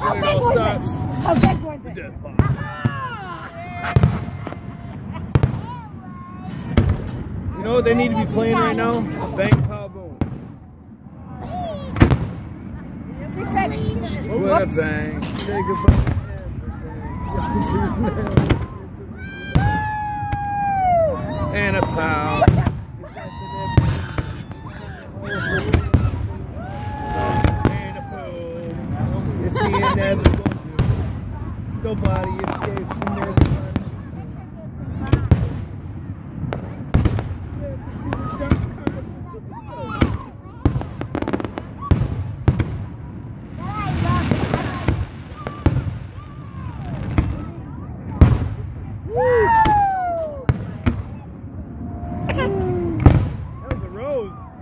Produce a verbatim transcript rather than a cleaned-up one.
How big was stops. it? How big was The it? death pop. You know what they need to be playing right now? Bang Pow Boom. She said, What a bang. Say goodbye to everything. And a pow. And a boom. It's the inevitable. Nobody escapes from everybody. That was a rose.